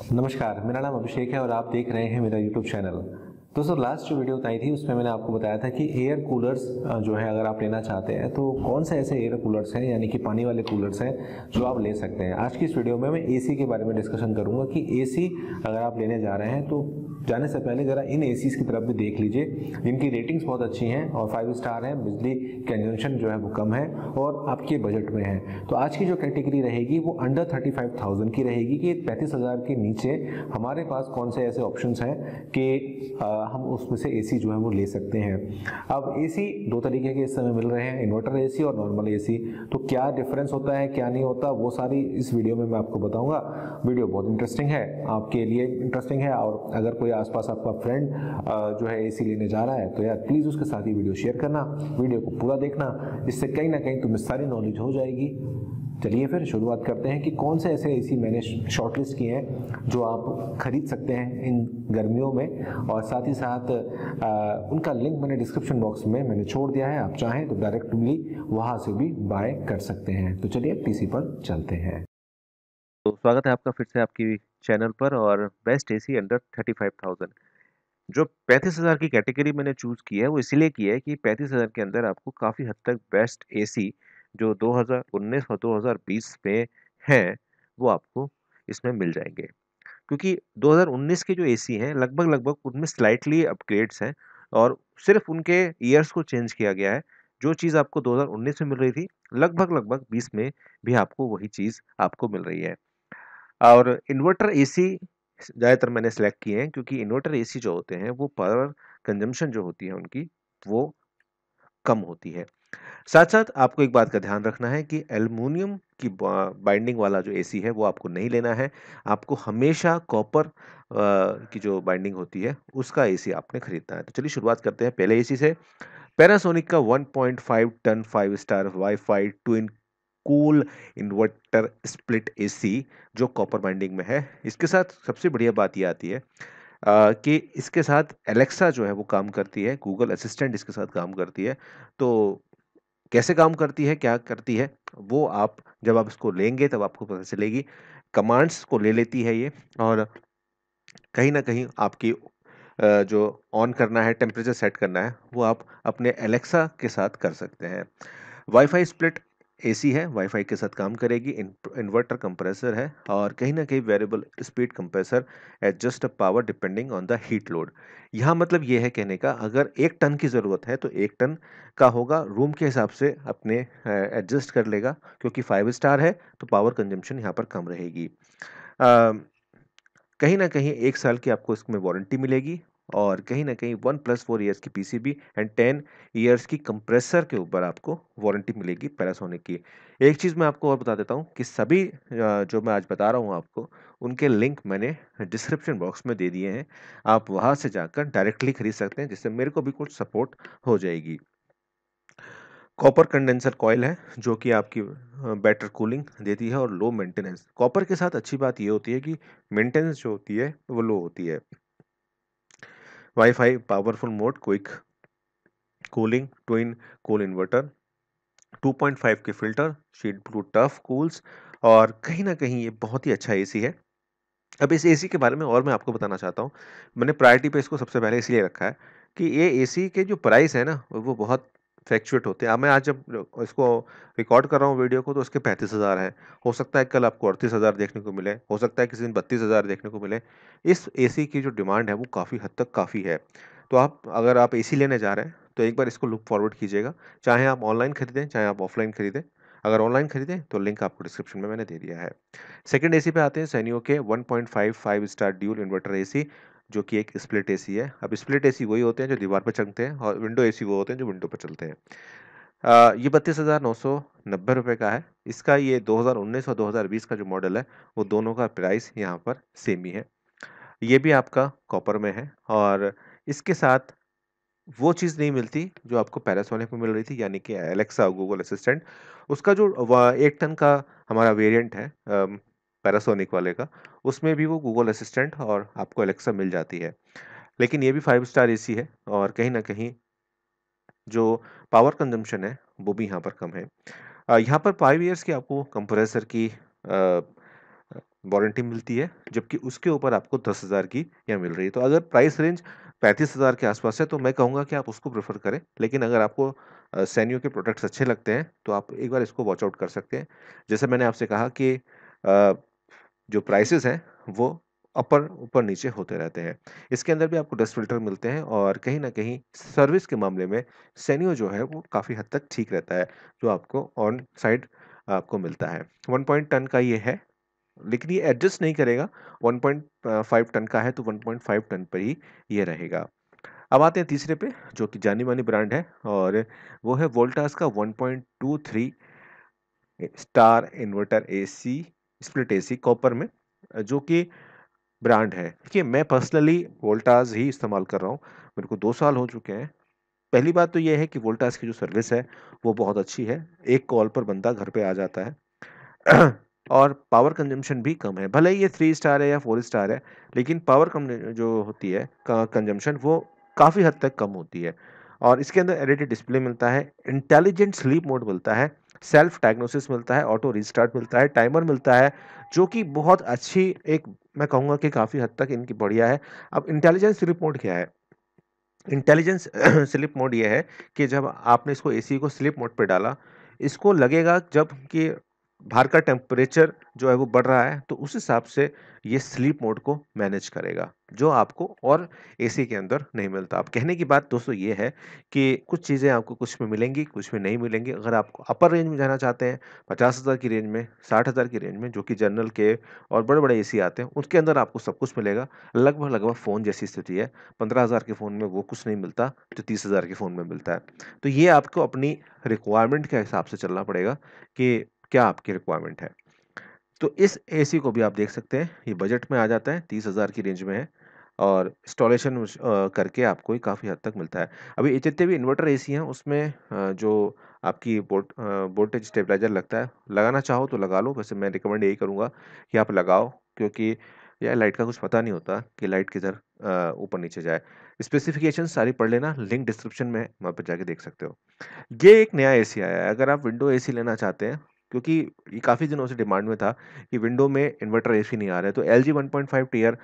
नमस्कार, मेरा नाम अभिषेक है और आप देख रहे हैं मेरा यूट्यूब चैनल। दोस्तों, लास्ट जो वीडियो बताई थी उसमें मैंने आपको बताया था कि एयर कूलर्स जो है अगर आप लेना चाहते हैं तो कौन से ऐसे एयर कूलर्स हैं यानी कि पानी वाले कूलर्स हैं जो आप ले सकते हैं। आज की इस वीडियो में मैं एसी के बारे में डिस्कशन करूंगा कि एसी अगर आप लेने जा रहे हैं तो जाने से पहले ज़रा इन एसीज की तरफ भी देख लीजिए जिनकी रेटिंग्स बहुत अच्छी हैं और 5 स्टार हैं, बिजली कंजम्पशन जो है वो कम है और आपके बजट में है। तो आज की जो कैटेगरी रहेगी वो अंडर 35,000 की रहेगी कि 35,000 के नीचे हमारे पास कौन से ऐसे ऑप्शंस हैं कि हम उसमें से एसी जो है वो ले सकते हैं। अब एसी दो तरीके के इस समय मिल रहे हैं, इन्वर्टर एसी और नॉर्मल एसी। तो क्या डिफरेंस होता है, क्या नहीं होता, वो सारी इस वीडियो में मैं आपको बताऊंगा। वीडियो बहुत इंटरेस्टिंग है, आपके लिए इंटरेस्टिंग है और अगर कोई आसपास आपका फ्रेंड जो है एसी लेने जा रहा है तो यार प्लीज़ उसके साथ ये वीडियो शेयर करना, वीडियो को पूरा देखना, इससे कहीं ना कहीं तुम्हें सारी नॉलेज हो जाएगी। चलिए फिर शुरुआत करते हैं कि कौन से ऐसे एसी मैंने शॉर्टलिस्ट किए हैं जो आप खरीद सकते हैं इन गर्मियों में, और साथ ही साथ उनका लिंक मैंने डिस्क्रिप्शन बॉक्स में मैंने छोड़ दिया है। आप चाहें तो डायरेक्टली वहाँ से भी बाय कर सकते हैं। तो चलिए पीसी पर चलते हैं। तो स्वागत है आपका फिर से आपकी चैनल पर। और बेस्ट एसी अंडर 35,000 जो 35,000 की कैटेगरी मैंने चूज की है वो इसीलिए की है कि 35,000 के अंदर आपको काफ़ी हद तक बेस्ट एसी जो 2019 और 2020 में हैं वो आपको इसमें मिल जाएंगे। क्योंकि 2019 के जो एसी हैं लगभग लगभग उनमें स्लाइटली अपग्रेड्स हैं और सिर्फ उनके ईयर्स को चेंज किया गया है। जो चीज़ आपको 2019 में मिल रही थी लगभग लगभग 20 में भी आपको वही चीज़ आपको मिल रही है। और इन्वर्टर एसी ज़्यादातर मैंने सेलेक्ट किए हैं क्योंकि इन्वर्टर एसी जो होते हैं वो पावर कंजम्पशन जो होती है उनकी वो कम होती है। साथ साथ आपको एक बात का ध्यान रखना है कि एल्युमिनियम की बाइंडिंग वाला जो एसी है वो आपको नहीं लेना है। आपको हमेशा कॉपर की जो बाइंडिंग होती है उसका एसी आपने खरीदना है। तो चलिए शुरुआत करते हैं पहले एसी से। पैनासोनिक का 1.5 ton 5 star WiFi twin cool inverter split AC जो कॉपर बाइंडिंग में है। इसके साथ सबसे बढ़िया बात ये आती है कि इसके साथ एलेक्सा जो है वो काम करती है, गूगल असिस्टेंट इसके साथ काम करती है। तो कैसे काम करती है, क्या करती है, वो आप जब आप इसको लेंगे तब आपको पता चलेगी। कमांड्स को ले लेती है ये, और कहीं न कहीं आपकी जो ऑन करना है, टेम्परेचर सेट करना है, वो आप अपने एलेक्सा के साथ कर सकते हैं। वाईफ़ाई स्प्लिट एसी है, वाईफ़ाई के साथ काम करेगी, इन्वर्टर कंप्रेसर है और कहीं न कहीं variable speed compressor adjust the power depending on the heat load. यहाँ मतलब ये है कहने का, अगर 1 टन की ज़रूरत है तो 1 टन का होगा, रूम के हिसाब से अपने एडजस्ट कर लेगा। क्योंकि 5 स्टार है तो पावर कंजम्पशन यहाँ पर कम रहेगी। अ, कहीं न कहीं 1 साल की आपको इसमें वारंटी मिलेगी और कहीं न कहीं 1 प्लस 4 इयर्स की पीसीबी एंड 10 इयर्स की कंप्रेसर के ऊपर आपको वारंटी मिलेगी पैनासोनिक की। एक चीज़ मैं आपको और बता देता हूँ कि सभी जो मैं आज बता रहा हूँ आपको, उनके लिंक मैंने डिस्क्रिप्शन बॉक्स में दे दिए हैं। आप वहाँ से जाकर डायरेक्टली खरीद सकते हैं, जिससे मेरे को भी कुछ सपोर्ट हो जाएगी। कॉपर कंडेंसर कॉइल है जो कि आपकी बेटर कूलिंग देती है और लो मेंटेनेंस। कॉपर के साथ अच्छी बात ये होती है कि मेंटेनेंस जो होती है वो लो होती है। WiFi powerful mode quick cooling twin cool inverter 2.5 के filter sheet blue tough cools, और कहीं ना कहीं ये बहुत ही अच्छा एसी है। अब इस एसी के बारे में और मैं आपको बताना चाहता हूँ। मैंने प्रायोरिटी पे इसको सबसे पहले इसलिए रखा है कि ये एसी के जो प्राइस है ना वो बहुत फ्लैक्चुएट होते हैं। अब मैं आज जब इसको रिकॉर्ड कर रहा हूँ वीडियो को तो उसके 35,000 है। हो सकता है कल आपको 38,000 देखने को मिले, हो सकता है किसी दिन 32,000 देखने को मिले। इस एसी की जो डिमांड है वो काफ़ी हद तक काफ़ी है। तो आप अगर आप एसी लेने जा रहे हैं तो एक बार इसको लुक फॉरवर्ड कीजिएगा, चाहे आप ऑनलाइन खरीदें चाहे आप ऑफलाइन खरीदें। अगर ऑनलाइन खरीदें तो लिंक आपको डिस्क्रिप्शन में मैंने दे दिया है। सेकंड एसी पे आते हैं, सैनियो के 1.55 स्टार ड्यूल इन्वर्टर एसी जो कि एक स्प्लिट एसी है। अब स्प्लिट एसी वही होते हैं जो दीवार पर चलते हैं और विंडो एसी वो होते हैं जो विंडो पर चलते हैं। ये 32,990 रुपये का है। इसका ये 2019 और 2020 का जो मॉडल है वो दोनों का प्राइस यहाँ पर सेम ही है। ये भी आपका कॉपर में है और इसके साथ वो चीज़ नहीं मिलती जो आपको पैनासोनिक में मिल रही थी, यानी कि एलेक्सा गूगल असिस्टेंट। उसका जो 1 टन का हमारा वेरिएंट है पैनासोनिक वाले का, उसमें भी वो गूगल असिस्टेंट और आपको एलेक्सा मिल जाती है। लेकिन ये भी 5 स्टार एसी है और कहीं न कहीं जो पावर कंजम्पशन है वो भी यहाँ पर कम है। यहाँ पर 5 इयर्स की आपको कंप्रेसर की वारंटी मिलती है, जबकि उसके ऊपर आपको 10,000 की यहाँ मिल रही है। तो अगर प्राइस रेंज 35,000 के आसपास है तो मैं कहूँगा कि आप उसको प्रेफर करें। लेकिन अगर आपको सैनियो के प्रोडक्ट्स अच्छे लगते हैं तो आप एक बार इसको वॉच आउट कर सकते हैं। जैसे मैंने आपसे कहा कि जो प्राइसेस हैं वो अपर ऊपर नीचे होते रहते हैं। इसके अंदर भी आपको डस्ट फिल्टर मिलते हैं और कहीं न कहीं सर्विस के मामले में सैनियो जो है वो काफ़ी हद तक ठीक रहता है, जो आपको ऑन साइड आपको मिलता है। 1 पॉइंट टन का ये है, लेकिन ये एडजस्ट नहीं करेगा। 1.5 टन का है तो 1.5 टन पर ही ये रहेगा। अब आते हैं तीसरे पे, जो कि जानी-मानी ब्रांड है और वो है वोल्टास का 1.23 star inverter AC, split AC copper में, जो कि ब्रांड है। देखिए, मैं पर्सनली वोल्टास ही इस्तेमाल कर रहा हूँ। मेरे को 2 साल हो चुके हैं। पहली बात तो ये है कि वोल्टास की जो सर्विस है वो बहुत अच्छी है। एक कॉल पर बंदा घर पे आ जाता है। और पावर कंजम्पशन भी कम है। भले ही ये 3 स्टार है या 4 स्टार है, लेकिन पावर कम जो होती है कंजम्पशन वो काफ़ी हद तक कम होती है। और इसके अंदर एलईडी डिस्प्ले मिलता है, इंटेलिजेंट स्लीप मोड मिलता है, सेल्फ डायग्नोसिस मिलता है, ऑटो रीस्टार्ट मिलता है, टाइमर मिलता है, जो कि बहुत अच्छी एक, मैं कहूँगा कि काफ़ी हद तक इनकी बढ़िया है। अब इंटेलिजेंट स्लीप मोड क्या है? इंटेलिजेंस स्लीप मोड ये है कि जब आपने इसको एसी को स्लीप मोड पे डाला, इसको लगेगा जब कि बाहर का टेम्परेचर जो है वो बढ़ रहा है, तो उस हिसाब से ये स्लीप मोड को मैनेज करेगा, जो आपको और एसी के अंदर नहीं मिलता। अब कहने की बात दोस्तों ये है कि कुछ चीज़ें आपको कुछ में मिलेंगी, कुछ में नहीं मिलेंगी। अगर आपको अपर रेंज में जाना चाहते हैं, 50,000 की रेंज में, 60,000 की रेंज में, जो कि जनरल के और बड़े-बड़े एसी आते हैं, उसके अंदर आपको सब कुछ मिलेगा। लगभग-लगभग फ़ोन जैसी स्थिति है। 15,000 के फ़ोन में वो कुछ नहीं मिलता जो 30,000 के फ़ोन में मिलता है। तो ये आपको अपनी रिक्वायरमेंट के हिसाब से चलना पड़ेगा कि क्या आपकी रिक्वायरमेंट है। तो इस एसी को भी आप देख सकते हैं, ये बजट में आ जाता है, 30,000 की रेंज में है और इंस्टॉलेशन करके आपको ये काफ़ी हद तक मिलता है। अभी ये जितने भी इन्वर्टर एसी हैं उसमें जो आपकी वोल्टेज स्टेबलाइज़र लगता है, लगाना चाहो तो लगा लो। वैसे मैं रिकमेंड यही करूँगा कि आप लगाओ, क्योंकि यार लाइट का कुछ पता नहीं होता कि लाइट किधर ऊपर-नीचे जाए। स्पेसिफ़िकेशंस सारी पढ़ लेना, लिंक डिस्क्रिप्शन में है, वहाँ पे जाके देख सकते हो। ये एक नया एसी आया है, अगर आप विंडो एसी लेना चाहते हैं, क्योंकि ये काफ़ी दिनों से डिमांड में था कि विंडो में इन्वर्टर एसी नहीं आ रहा है, तो LG 1.5 tier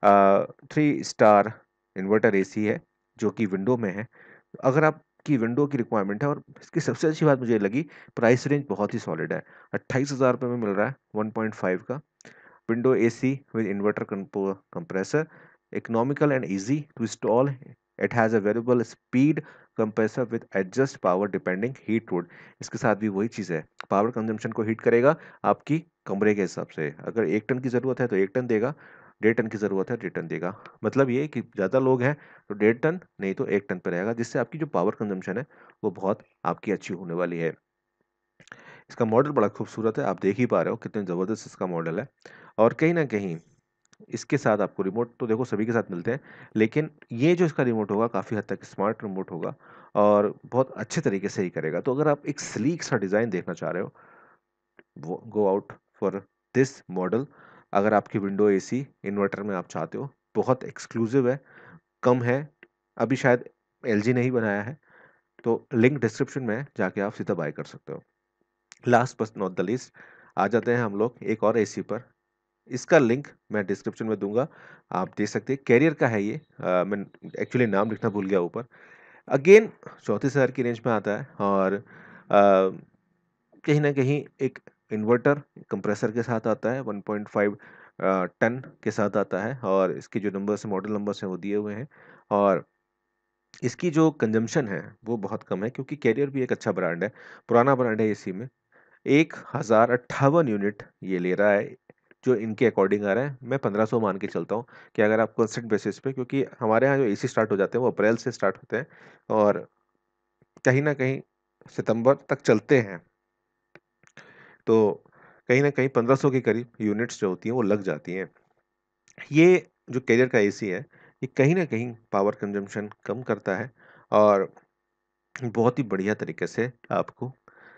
3 star inverter AC है, जो कि विंडो में है। अगर आपकी विंडो की रिक्वायरमेंट है, और इसकी सबसे अच्छी बात मुझे ये लगी, प्राइस रेंज बहुत ही सॉलिड है। 28,000 रुपए में मिल रहा है 1.5 का window AC with inverter compressor, economical and easy to install. It has a variable speed compressor with adjust power depending heat load. इसके साथ भी वही चीज़ है, पावर कंजम्पशन को हीट करेगा आपकी कमरे के हिसाब से। अगर 1 टन की ज़रूरत है तो 1 टन देगा, 1.5 टन की ज़रूरत है 1.5 टन देगा। मतलब ये कि ज़्यादा लोग हैं तो 1.5 टन नहीं तो 1 टन पे रहेगा, जिससे आपकी जो पावर कंजम्पशन है वो बहुत आपकी अच्छी होने वाली है। इसका मॉडल बड़ा खूबसूरत है, आप देख ही पा रहे हो कितने ज़बरदस्त इसका मॉडल है। और कहीं न कहीं इसके साथ आपको रिमोट तो देखो सभी के साथ मिलते हैं, लेकिन ये जो इसका रिमोट होगा काफ़ी हद तक स्मार्ट रिमोट होगा और बहुत अच्छे तरीके से ही करेगा। तो अगर आप एक स्लीक सा डिज़ाइन देखना चाह रहे हो, वो go out for this model. अगर आपकी विंडो एसी इन्वर्टर में आप चाहते हो, बहुत एक्सक्लूसिव है, कम है, अभी शायद एलजी ने ही बनाया है, तो लिंक डिस्क्रिप्शन में है, जाके आप सीधा बाय कर सकते हो। Last but not the least, आ जाते हैं हम लोग एक और एसी पर। इसका लिंक मैं डिस्क्रिप्शन में दूंगा, आप देख सकते हैं। कैरियर का है ये, मैं एक्चुअली नाम लिखना भूल गया ऊपर। अगेन 34,000 की रेंज में आता है और कहीं ना कहीं एक इन्वर्टर कंप्रेसर के साथ आता है, 1.5 टन के साथ आता है, और इसके जो नंबर्स मॉडल नंबर्स हैं वो दिए हुए हैं। और इसकी जो कंजम्पशन है वो बहुत कम है, क्योंकि कैरियर भी एक अच्छा ब्रांड है, पुराना ब्रांड है एसी में। 1058 यूनिट ये ले रहा है, जो इनके अकॉर्डिंग आ रहा है। मैं 1500 मान के चलता हूँ कि अगर आप कंस्टेंट बेसिस पे, क्योंकि हमारे यहाँ जो एसी स्टार्ट हो जाते हैं वो अप्रैल से स्टार्ट होते हैं और कहीं ना कहीं सितंबर तक चलते हैं, तो कहीं ना कहीं 1500 के करीब यूनिट्स जो होती हैं वो लग जाती हैं। ये जो कैरियर का एसी है, ये कहीं ना कहीं पावर कंजम्पशन कम करता है और बहुत ही बढ़िया तरीके से आपको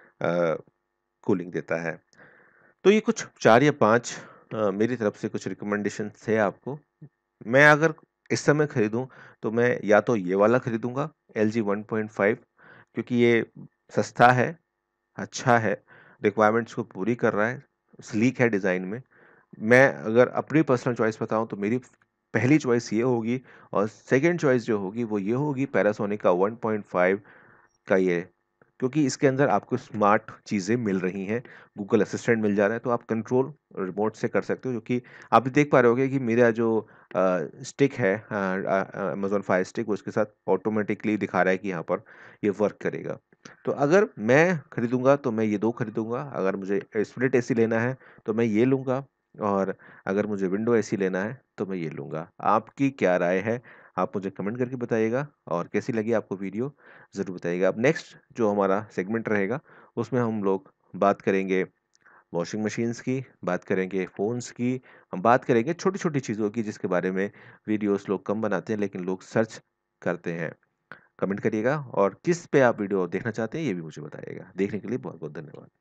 कूलिंग देता है। तो ये कुछ 4 या 5 मेरी तरफ से कुछ रिकमेंडेशन थे आपको। मैं अगर इस समय खरीदूँ तो मैं या तो ये वाला खरीदूँगा एलजी 1.5, क्योंकि ये सस्ता है, अच्छा है, रिक्वायरमेंट्स को पूरी कर रहा है, स्लीक है डिज़ाइन में, मैं अगर अपनी पर्सनल चॉइस बताऊँ तो मेरी पहली चॉइस ये होगी और सेकंड चॉइस जो होगी वो ये होगी पैनासोनिक का 1.5 का ये, क्योंकि इसके अंदर आपको स्मार्ट चीज़ें मिल रही हैं, गूगल असिस्टेंट मिल जा रहा है, तो आप कंट्रोल रिमोट से कर सकते हो, जो कि आप भी देख पा रहे होगे कि मेरा जो स्टिक है अमेज़न फायर स्टिक, वो उसके साथ ऑटोमेटिकली दिखा रहा है कि यहाँ पर ये वर्क करेगा। तो अगर मैं खरीदूँगा तो मैं ये 2 खरीदूँगा, अगर मुझे स्प्लिट एसी लेना है तो मैं ये लूँगा और अगर मुझे विंडो एसी लेना है तो मैं ये लूँगा। आपकी क्या राय है? आप मुझे कमेंट करके बताइएगा और कैसी लगी आपको वीडियो ज़रूर बताइएगा। अब नेक्स्ट जो हमारा सेगमेंट रहेगा, उसमें हम लोग बात करेंगे वॉशिंग मशीन्स की, बात करेंगे फ़ोन्स की, हम बात करेंगे छोटी-छोटी चीज़ों की जिसके बारे में वीडियोज़ लोग कम बनाते हैं लेकिन लोग सर्च करते हैं। कमेंट करिएगा और किस पे आप वीडियो देखना चाहते हैं ये भी मुझे बताइएगा। देखने के लिए बहुत-बहुत धन्यवाद।